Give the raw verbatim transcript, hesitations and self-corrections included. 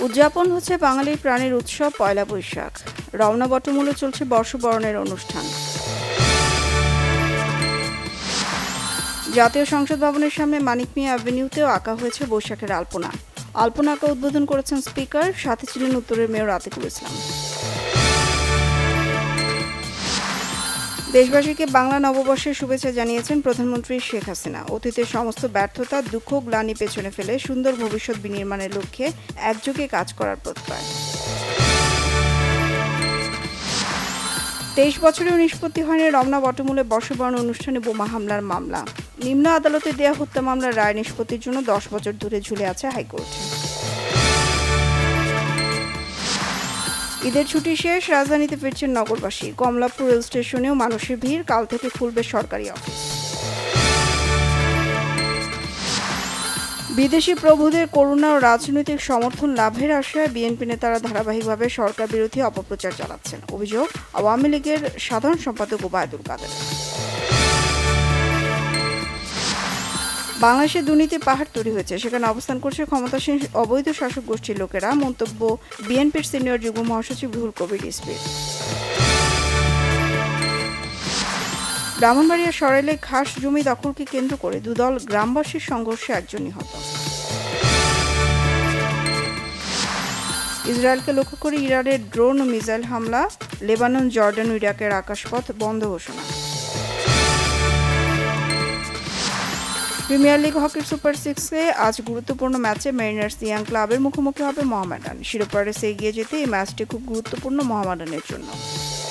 উদযাপন হচ্ছে বাঙালির প্রাণের উৎসব পয়লা বৈশাখ। রমনা বটমূলে চলছে বর্ষবরণের অনুষ্ঠান। জাতীয় সংসদ ভবনের সামনে মানিক মিয়া অ্যাভিনিউতেও আঁকা হয়েছে বৈশাখের আলপনা। আলপনা আঁকা উদ্বোধন করেছেন স্পিকার, সাথে ছিলেন উত্তরের মেয়র আতিকুল ইসলাম। দেশবাসীকে বাংলা নববর্ষের শুভেচ্ছা জানিয়েছেন প্রধানমন্ত্রী শেখ হাসিনা। অতীতের সমস্ত ব্যর্থতা, দুঃখ, গ্লানি পেছনে ফেলে সুন্দর ভবিষ্যৎ বিনির্মাণের লক্ষ্যে একযোগে কাজ করার প্রত্যয়। তেইশ বছরেও নিষ্পত্তি হয়নি রমনা বটমূলে বর্ষবরণ অনুষ্ঠানে বোমা হামলার মামলা। নিম্ন আদালতে দেয়া হত্যা মামলার রায় নিষ্পত্তির জন্য দশ বছর ধরে ঝুলে আছে হাইকোর্টে। ঈদের ছুটি শেষ, রাজধানীতে ফিরছেন নগরবাসী। কমলাপুর রেল স্টেশনেও মানুষের ভিড়, কাল থেকে খুলবে সরকারি অফিস। বিদেশি প্রভুদের করুণা ও রাজনৈতিক সমর্থন লাভের আশায় বিএনপি নেতারা ধারাবাহিকভাবে সরকার বিরোধী অপপ্রচার চালাচ্ছেন। অভিযোগ আওয়ামী লীগের সাধারণ সম্পাদক ওবায়দুল কাদের। বাংলাদেশে দুর্নীতির পাহাড় তৈরি হয়েছে, সেখানে অবস্থান করছে ক্ষমতাসীন অবৈধ শাসক গোষ্ঠীর লোকেরা। মন্তব্য বিএনপির সিনিয়র যুগ্ম মহাসচিব রুহুল কবির রিজভীর। ব্রাহ্মণবাড়িয়া সরাইলে খাস জমি দখলকে কেন্দ্র করে দুদল গ্রামবাসীর সংঘর্ষে একজন নিহত। ইসরায়েলকে লক্ষ্য করে ইরানের ড্রোন ও মিসাইল হামলা, লেবানন, জর্ডান ও ইরাকের আকাশপথ বন্ধ ঘোষণা। প্রিমিয়ার লিগ হকির সুপার সিক্সে আজ গুরুত্বপূর্ণ ম্যাচে মেরিনার্স ইয়াং ক্লাবের মুখোমুখি হবে মোহামেডান। শিরোপা রেসে এগিয়ে যেতে এই ম্যাচটি খুব গুরুত্বপূর্ণ মোহামেডানের জন্য।